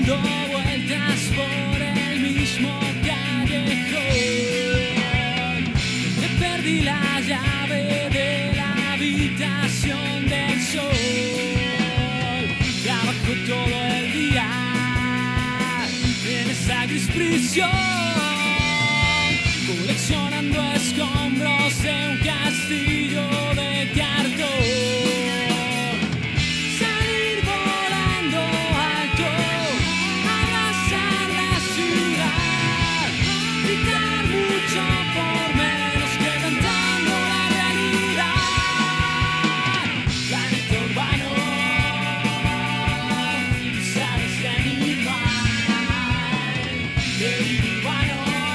dando vueltas por el mismo callejón. Te perdí la llave de la habitación del sol. Trabajo todo el día en esa gris prisión, coleccionando escombros de un castillo de cartón. Salir volando alto, abrazar la ciudad, gritar mucho por menos que cantando la realidad. Planeta urbano, sabes que animal, vida urbano,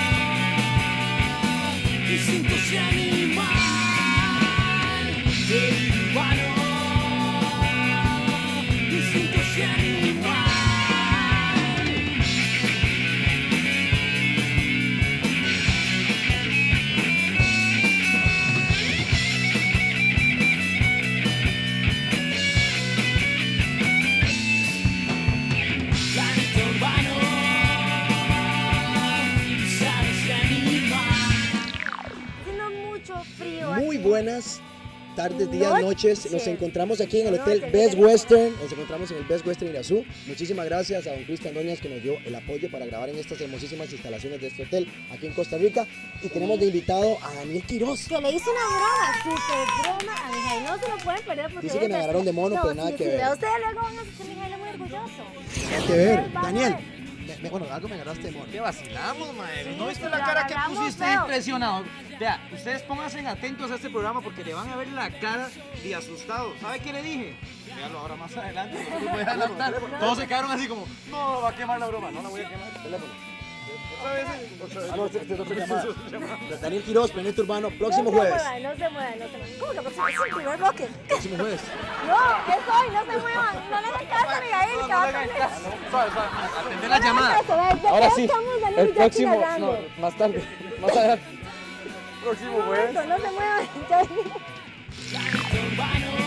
instintos y animal, vida urbano, instintos y animal. Planeta urbano, sabes que animal. Haciendo mucho frío. Muy aquí. buenas tardes, días, noches. Nos encontramos aquí en el Hotel Noches, Best noches. Western. Nos encontramos en el Best Western Irazú. Muchísimas gracias a don Cristian Doñas que nos dio el apoyo para grabar en estas hermosísimas instalaciones de este hotel aquí en Costa Rica. Y tenemos de invitado a Daniel Quiroz. Que le hizo una broma, súper broma a Mijail. No se lo pueden perder porque... Dice que me agarraron de mono, pero nada que ver. A ustedes luego van a sentir Mijail muy orgulloso. Nada que ver. Ustedes van a Daniel, ver. bueno, algo me agarraste de mono. ¿Qué vacilamos, mae? Sí, ¿No viste pero la cara que hablamos pusiste feo. impresionado? Vea, ustedes pónganse atentos a este programa porque le van a ver la cara de asustado. ¿Sabe qué le dije? Véalo ahora más adelante, no se lo voy a adelantar. Todos se quedaron así como, no, va a quemar la broma, no la voy a quemar. Teléfono. Otra vez. Ah, no, este es otra llamada. Daniel Quiroz, Planeta Urbano, próximo No jueves. se muevan, no se muevan, no se muevan. ¿Cómo que próximo? Es el primer bloque. Próximo jueves. No, es hoy, no se muevan. No le hagan caso a Mijail, que va a Suave, perder. suave, atender la No le hagan llamada. caso, ¿ves? ¿De Ahora qué sí, estamos, Daniel y el yo aquí próximo, narrando? no, más tarde, más adelante. Próximo Un jueves. momento, no se muevan. Ya venimos. Planeta urbano,